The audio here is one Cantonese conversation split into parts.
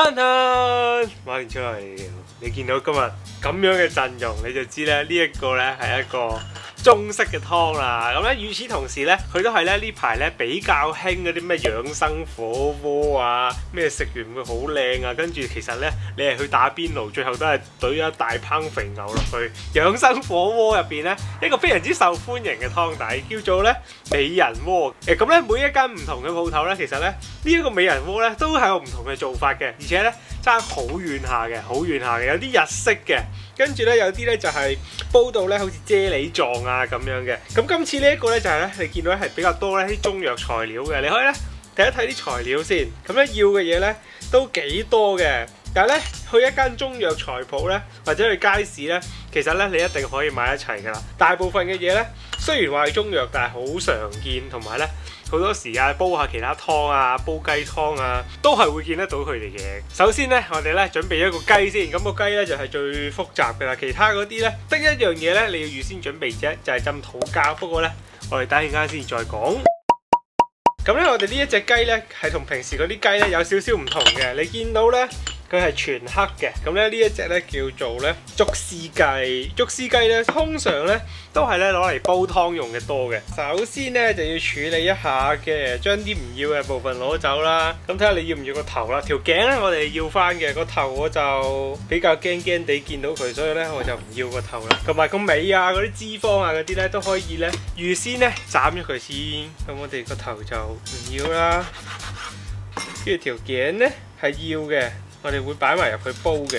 餐馬連出嚟，你見到今日咁樣嘅陣容，你就知咧呢一個咧係一個中式嘅湯啦。咁咧，與此同時咧，佢都係咧呢排咧比較興嗰啲咩養生火鍋啊，咩食完會好靚啊。跟住其實咧，你係去打邊爐，最後都係懟一大烹肥牛落去。養生火鍋入邊咧，一個非常之受歡迎嘅湯底叫做咧美人鍋。咁咧每一間唔同嘅鋪頭咧，其實咧呢一個美人鍋咧都係有唔同嘅做法嘅，而且咧爭好遠下嘅，好遠下嘅，有啲日式嘅。跟住咧有啲咧就係煲到咧好似啫喱狀啊咁樣嘅。咁今次呢一個咧就係咧你見到係比較多咧啲中藥材料嘅，你可以咧睇一睇啲材料先。咁咧要嘅嘢咧都幾多嘅，但係咧去一間中藥材鋪咧或者去街市咧，其實咧你一定可以買一齊㗎啦。大部分嘅嘢咧雖然話係中藥，但係好常見，同埋咧好多時啊煲下其他湯啊，煲雞湯啊，都係會見得到佢哋嘅。首先咧，我哋咧準備一個雞先。咁個雞咧就係最複雜㗎啦，其他嗰啲咧得一樣嘢咧你要預先準備啫，就係浸土膠。不過咧，我哋等陣間先再講。咁咧，我哋呢一隻雞咧係同平時嗰啲雞咧有少少唔同嘅。你見到咧佢係全黑嘅。咁咧呢一隻咧叫做咧竹絲雞。竹絲雞咧通常咧都係咧攞嚟煲湯用嘅多嘅。首先咧就要處理一下嘅，將啲唔要嘅部分攞走啦。咁睇下你要唔要個頭啦。條頸咧我哋要翻嘅，個頭我就比較驚驚地見到佢，所以咧我就唔要個頭啦。同埋個尾啊嗰啲脂肪啊嗰啲咧都可以咧預先咧斬咗佢先。咁我哋個頭就唔要啦。跟住條頸咧係要嘅，我哋會擺埋入去煲嘅。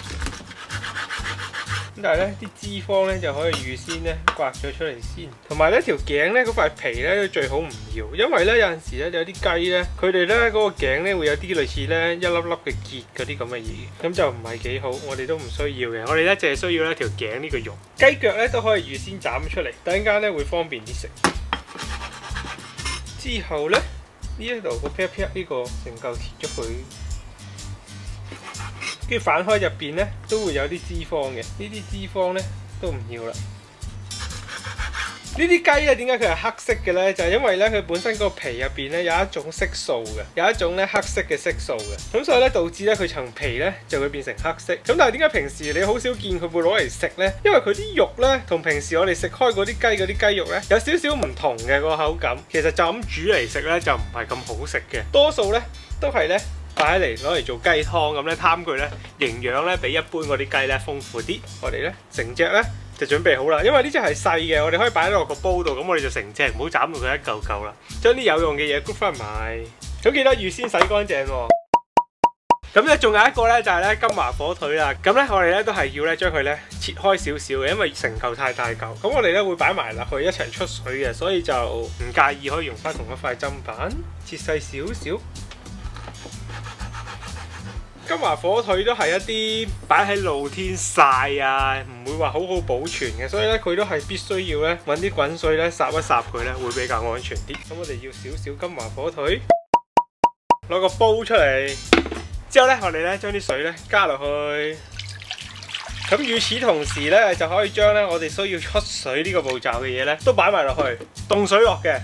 咁但係咧啲脂肪咧就可以預先咧刮咗出嚟先，同埋咧條頸咧嗰塊皮咧最好唔要，因為咧有陣時咧有啲雞咧佢哋咧嗰個頸咧會有啲類似咧一粒粒嘅結嗰啲咁嘅嘢，咁就唔係幾好，我哋都唔需要嘅。我哋咧淨係需要咧條頸呢個肉。雞腳咧都可以預先斬出嚟，等陣間咧會方便啲食。之後咧呢一度個劈劈呢個成嚿切咗佢。跟住反開入邊咧都會有啲脂肪嘅，呢啲脂肪咧都唔要啦。呢啲雞咧點解佢係黑色嘅咧？就係因為咧佢本身個皮入邊咧有一種色素嘅，有一種咧黑色嘅色素嘅，咁所以咧導致咧佢層皮咧就會變成黑色。咁但係點解平時你好少見佢會攞嚟食咧？因為佢啲肉咧同平時我哋食開嗰啲雞肉咧有少少唔同嘅個口感。其實就咁煮嚟食咧就唔係咁好食嘅，多數咧都係咧擺嚟攞嚟做雞湯咁咧，貪佢咧營養咧比一般嗰啲雞咧豐富啲。我哋咧成隻咧就準備好啦，因為呢隻係細嘅，我哋可以擺落個煲度，咁我哋就成隻，唔好斬到佢一嚿嚿啦。將啲有用嘅嘢 group 翻埋，咁記得預先洗乾淨喎。咁咧仲有一個咧就係咧金華火腿啦。咁咧我哋咧都係要咧將佢咧切開少少嘅，因為成嚿太大嚿。咁我哋咧會擺埋落去一齊出水嘅，所以就唔介意可以用翻同一塊砧板切細少少。金華火腿都係一啲擺喺露天曬啊，唔會話好好保存嘅，所以咧佢都係必須要咧揾啲滾水咧烚一烚佢咧，會比較安全啲。咁我哋要少少金華火腿，攞個煲出嚟，之後咧我哋咧將啲水咧加落去。咁與此同時咧就可以將咧我哋需要出水呢個步驟嘅嘢咧都擺埋落去，凍水落嘅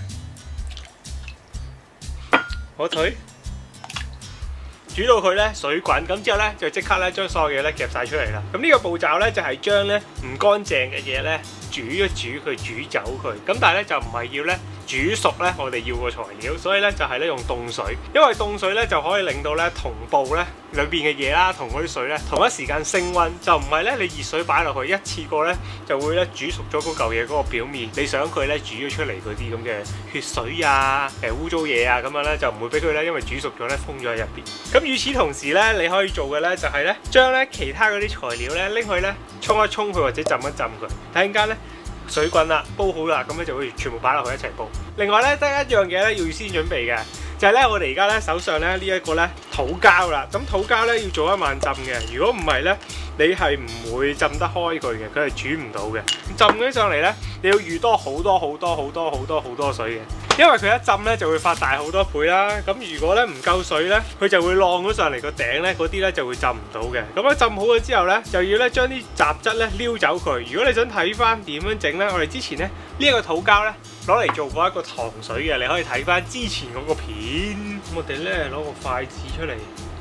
火腿。煮到佢咧水滾，咁之後咧就即刻咧將所有嘢咧夾晒出嚟啦。咁呢個步驟咧就係將咧唔乾淨嘅嘢咧煮一煮佢，煮走佢。咁但係咧就唔係要咧煮熟咧我哋要個材料，所以咧就係咧用凍水，因為凍水咧就可以令到咧同步咧裏邊嘅嘢啦同嗰啲水咧同一時間升溫，就唔係咧你熱水擺落去一次過咧就會咧煮熟咗嗰嚿嘢嗰個表面，你想佢咧煮咗出嚟嗰啲咁嘅血水啊污糟嘢啊咁樣咧就唔會俾佢咧因為煮熟咗咧封咗喺入邊。咁與此同時咧，你可以做嘅咧就係咧將咧其他嗰啲材料咧拎去咧沖一沖佢或者浸一浸佢，等陣間咧水滾啦，煲好啦，咁咧就會全部擺落去一齊煲。另外咧得一樣嘢咧要先準備嘅，就係咧我哋而家咧手上咧呢一個咧土膠啦。咁土膠咧要做一晚浸嘅，如果唔係咧你係唔會浸得開佢嘅，佢係煮唔到嘅。浸起上嚟咧，你要預多好多水嘅。因為佢一浸咧就會發大好多倍啦，咁如果咧唔夠水咧，佢就會浪咗上嚟個頂咧，嗰啲咧就會浸唔到嘅。咁樣浸好咗之後咧，就要咧將啲雜質咧撩走佢。如果你想睇翻點樣整咧，我哋之前咧呢一個土膠咧攞嚟做過一個糖水嘅，你可以睇翻之前嗰個片。咁我哋咧攞個筷子出嚟，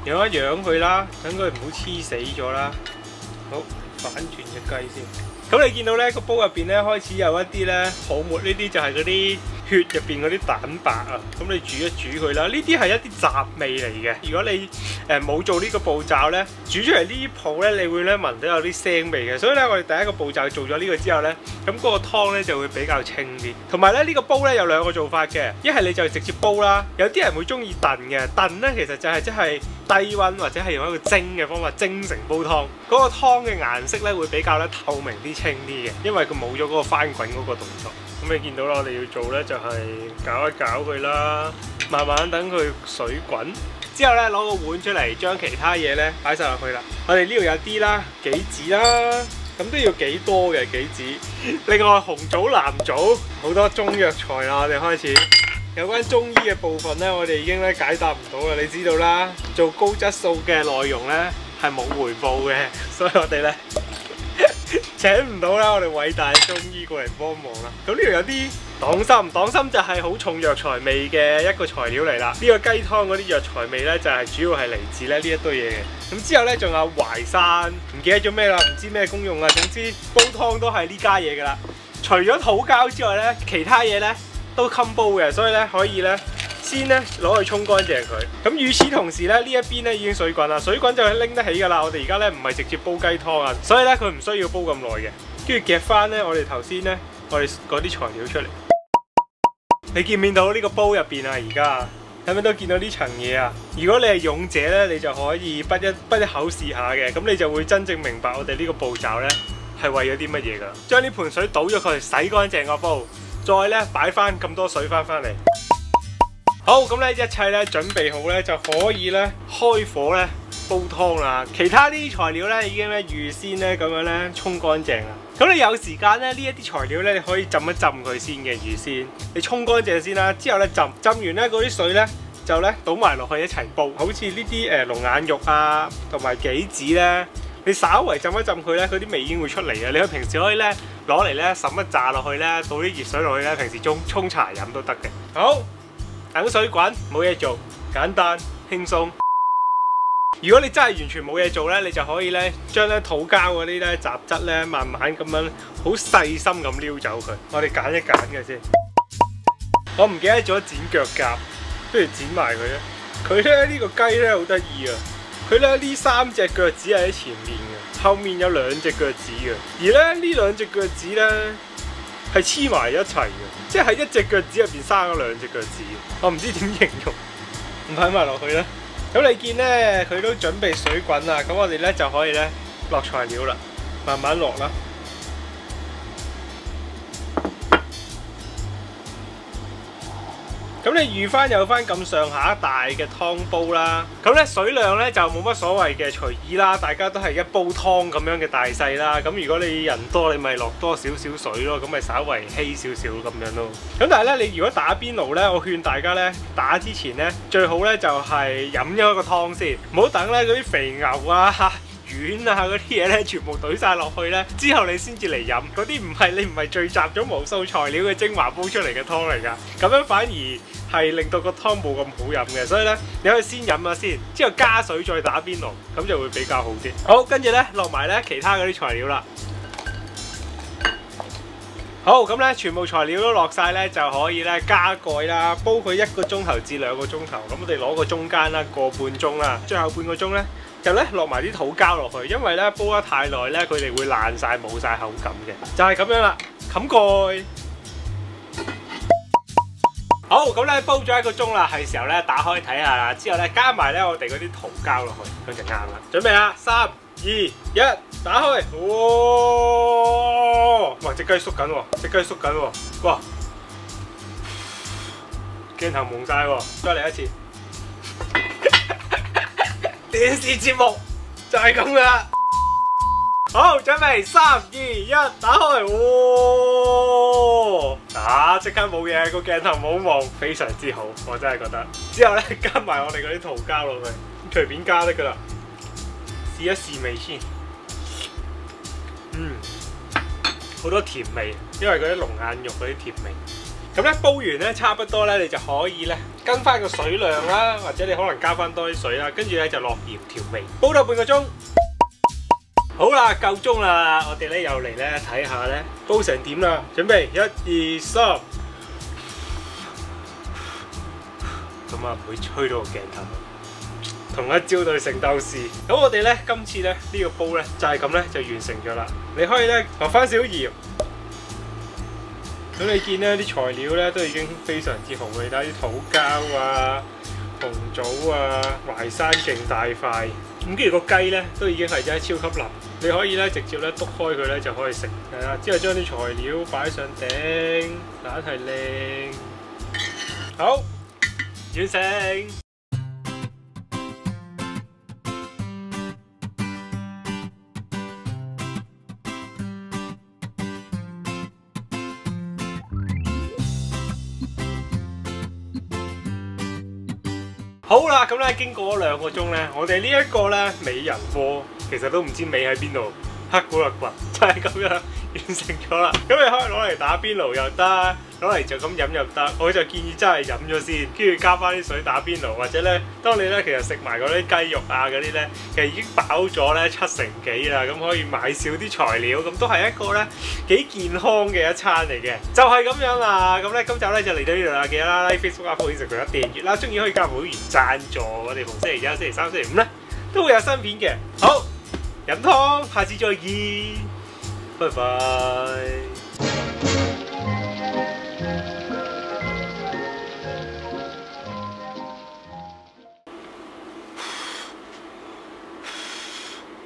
養一養佢啦，等佢唔好黐死咗啦。好，反轉隻雞先。咁你見到咧個煲入邊咧開始有一啲咧泡沫，呢啲就係嗰啲血入邊嗰啲蛋白啊。咁你煮一煮佢啦，呢啲係一啲雜味嚟嘅。如果你冇做呢個步驟咧，煮出嚟呢啲泡咧，你會咧聞到有啲腥味嘅。所以咧，我哋第一個步驟做咗呢個之後咧，咁嗰個湯咧就會比較清啲。同埋咧呢個煲咧有兩個做法嘅，一係你就直接煲啦，有啲人會中意燉嘅。燉咧其實就係即係低溫或者係用一個蒸嘅方法蒸成煲湯，嗰個湯嘅顏色咧會比較咧透明啲、清啲嘅，因為佢冇咗嗰個翻滾嗰個動作。咁你見到啦，我哋要做咧就係攪一攪佢啦，慢慢等佢水滾。之後咧攞個碗出嚟，將其他嘢咧擺晒落去啦。我哋呢度有啲啦，杞子啦，咁都要幾多嘅杞子。另外紅棗、藍棗，好多中藥材啦。我哋開始有關中醫嘅部分咧，我哋已經咧解答唔到啦。你知道啦，做高質素嘅內容咧係冇回報嘅，所以我哋咧請唔到啦我哋偉大嘅中醫過嚟幫忙啦。咁呢度有啲黨參，黨參就係好重藥材味嘅一個材料嚟啦。呢個雞湯嗰啲藥材味咧就係主要係嚟自咧呢一堆嘢嘅。咁之後咧仲有淮山，唔記得咗咩啦，唔知咩功用啦。總之煲湯都係呢家嘢噶啦。除咗土膠之外咧，其他嘢咧都襟煲嘅，所以咧可以咧先咧攞去沖乾淨佢。咁與此同時咧，呢一邊咧已經水滾啦，水滾就拎得起㗎啦。我哋而家咧唔係直接煲雞湯啊，所以咧佢唔需要煲咁耐嘅。跟住夾翻咧，我哋頭先咧我哋嗰啲材料出嚟。你見唔見到呢個煲入邊啊？而家係咪都見到呢層嘢啊？如果你係勇者咧，你就可以不一口試下嘅，咁你就會真正明白我哋呢個步驟咧係為咗啲乜嘢㗎。將呢盤水倒咗佢，洗乾淨個煲。再咧擺翻咁多水翻嚟，好，咁咧一切咧準備好咧就可以咧開火咧煲湯啦。其他呢啲材料咧已經咧預先咧咁樣咧沖乾淨啦。咁你有時間咧呢一啲材料咧你可以浸一浸佢先嘅，預先你沖乾淨先啦。之後咧浸完咧嗰啲水咧就咧倒埋落去一齊煲。好似呢啲龍眼肉啊同埋杞子咧，你稍為浸一浸佢咧，佢啲味已經會出嚟嘅。你平時可以咧攞嚟咧滲一炸落去咧，倒啲熱水落去咧，平時沖茶飲都得嘅。好，等水滾，冇嘢做，簡單輕鬆。如果你真係完全冇嘢做咧，你就可以咧將咧土膠嗰啲咧雜質咧慢慢咁樣好細心咁撩走佢。我哋揀一揀嘅先。我唔記得咗剪腳甲，不如剪埋佢咧。佢咧呢個雞咧好得意啊！佢咧呢3隻腳趾係喺前面嘅，後面有2隻腳趾嘅。而咧呢2隻腳趾咧係黐埋一齊嘅，即係喺一隻腳趾入邊生咗2隻腳趾。我唔知點形容，唔擺埋落去啦。咁你見咧佢都準備水滾啦，咁我哋咧就可以咧落材料啦，慢慢落啦。咁你預翻有翻咁上下大嘅湯煲啦，咁咧水量咧就冇乜所謂嘅，隨意啦，大家都係一煲湯咁樣嘅大細啦。咁如果你人多，你咪落多少少水咯，咁咪稍為稀少少咁樣咯。咁但係咧，你如果打邊爐咧，我勸大家咧打之前咧，最好咧就係飲咗一個湯先，唔好等咧嗰啲肥牛啊、丸啊嗰啲嘢咧，全部懟晒落去咧，之後你先至嚟飲。嗰啲你唔係聚集咗無數材料嘅精華煲出嚟嘅湯嚟㗎，咁樣反而係令到個湯冇咁好飲嘅。所以咧，你可以先飲下先，之後加水再打邊爐，咁就會比較好啲。好，跟住咧落埋咧其他嗰啲材料啦。好，咁咧全部材料都落晒咧，就可以咧加蓋啦，煲佢1個鐘頭至2個鐘頭。咁我哋攞個中間啦，個半鐘啦，最後半個鐘咧就咧落埋啲土膠落去，因為咧煲得太耐咧，佢哋會爛晒冇晒口感嘅。就係咁樣啦，冚蓋。好，咁咧煲咗1個鐘啦，係時候咧打開睇下啦。之後咧加埋咧我哋嗰啲土膠落去，咁就啱啦。準備啦，3、2、1，打開。哇！隻雞縮緊喎，隻雞縮緊喎。哇！鏡頭蒙晒喎，再嚟一次。電視節目就係咁噶啦。好，準備3、2、1，打開。即刻冇嘢，個鏡頭冇望，非常之好，我真係覺得。之後咧加埋我哋嗰啲土膠落去，隨便加得噶啦。試一試味先。好多甜味，因為嗰啲龍眼肉嗰啲甜味。 咁咧煲完咧差不多咧，你就可以咧跟翻個水量啦，或者你可能加翻多啲水啦，跟住咧就落鹽調味，煲到半個鐘。好啦，夠鐘啦，我哋咧又嚟咧睇下咧煲成點啦。準備1、2、3，咁啊唔會吹到個鏡頭。同一招對聖鬥士，咁我哋咧今次咧呢個煲咧就係咁咧就完成咗啦。你可以咧落翻少鹽，咁你見咧啲材料咧都已經非常之好嘅，睇下啲土膠啊、紅棗啊、淮山勁大塊，咁跟住個雞咧都已經係真係超級腍，你可以咧直接咧篤開佢咧就可以食。係啦，之後將啲材料擺上頂，打係靚，好完成。好啦，咁咧經過咗2個鐘咧，我哋呢一個咧美人鍋其實都唔知美喺邊度，黑古勒骨就係咁樣完成咗啦。咁你可以攞嚟打邊爐又得，攞嚟就咁飲又得。我就建議真係飲咗先，跟住加翻啲水打邊爐，或者咧當你咧其實食埋嗰啲雞肉啊嗰啲咧，其實已經飽咗咧7成幾啦，咁可以買少啲材料，咁都係一個咧幾健康嘅一餐嚟嘅，就係咁樣啦。咁咧今集咧就嚟到呢度啦，記得啦 like Facebook 啊、Instagram 訂閱啦，中意可以加入會員贊助，我哋逢星期一、星期三、星期五咧都會有新片嘅。好，飲湯，下次再見，拜拜。